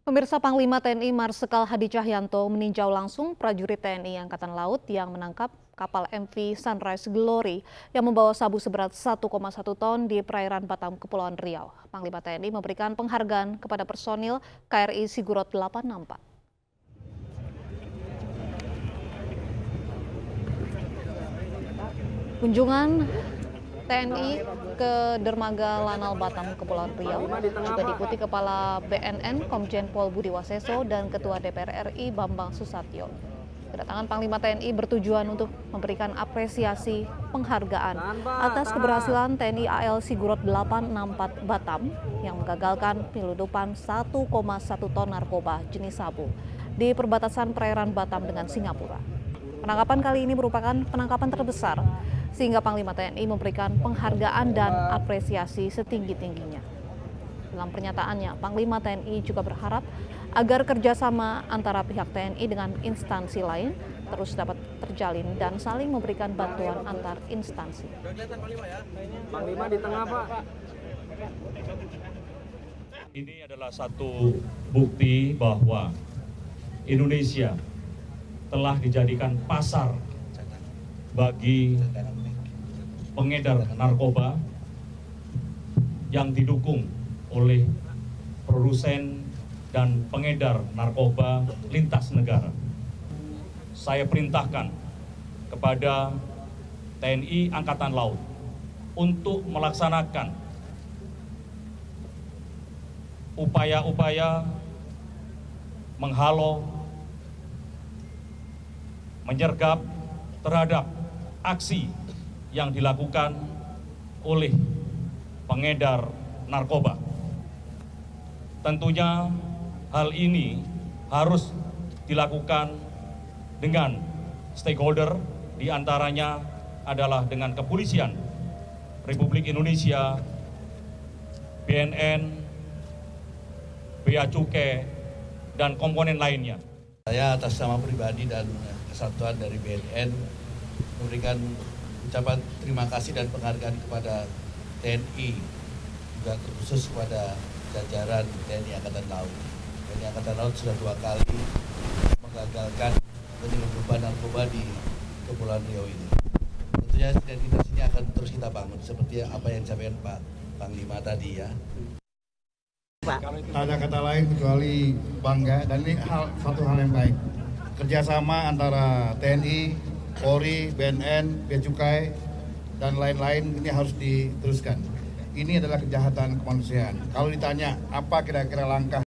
Pemirsa, Panglima TNI Marsikal Hadi Cahyanto meninjau langsung prajurit TNI Angkatan Laut yang menangkap kapal MV Sunrise Glory yang membawa sabu seberat 1,1 ton di perairan Batam, Kepulauan Riau. Panglima TNI memberikan penghargaan kepada personil KRI Sigurot 864. Kunjungan TNI ke Dermaga Lanal Batam, Kepulauan Riau juga diikuti Kepala BNN Komjen Pol Budi Waseso dan Ketua DPR RI Bambang Susatyo. Kedatangan Panglima TNI bertujuan untuk memberikan apresiasi penghargaan atas keberhasilan TNI AL Sigurot 864 Batam yang menggagalkan penyeludupan 1,1 ton narkoba jenis sabu di perbatasan perairan Batam dengan Singapura. Penangkapan kali ini merupakan penangkapan terbesar sehingga Panglima TNI memberikan penghargaan dan apresiasi setinggi-tingginya. Dalam pernyataannya, Panglima TNI juga berharap agar kerjasama antara pihak TNI dengan instansi lain terus dapat terjalin dan saling memberikan bantuan antar instansi. Panglima di tengah, Pak. Ini adalah satu bukti bahwa Indonesia telah dijadikan pasar bagi pengedar narkoba yang didukung oleh produsen dan pengedar narkoba lintas negara. Saya perintahkan kepada TNI Angkatan Laut untuk melaksanakan upaya-upaya menghalau, menyergap terhadap aksi yang dilakukan oleh pengedar narkoba. Tentunya hal ini harus dilakukan dengan stakeholder, diantaranya adalah dengan Kepolisian Republik Indonesia, BNN, Bea Cukai, dan komponen lainnya. Saya atas nama pribadi dan kesatuan dari BNN memberikan ucapan terima kasih dan penghargaan kepada TNI, juga terkhusus kepada jajaran TNI Angkatan Laut. TNI Angkatan Laut sudah 2 kali menggagalkan penyelundupan narkoba di Kepulauan Riau ini. Tentunya sinergitas ini akan terus kita bangun, seperti apa yang disampaikan Pak Panglima tadi ya. Tak ada kata lain kecuali bangga, dan ini satu hal yang baik. Kerjasama antara TNI, Polri, BNN, Bea Cukai, dan lain-lain ini harus diteruskan. Ini adalah kejahatan kemanusiaan. Kalau ditanya apa kira-kira langkah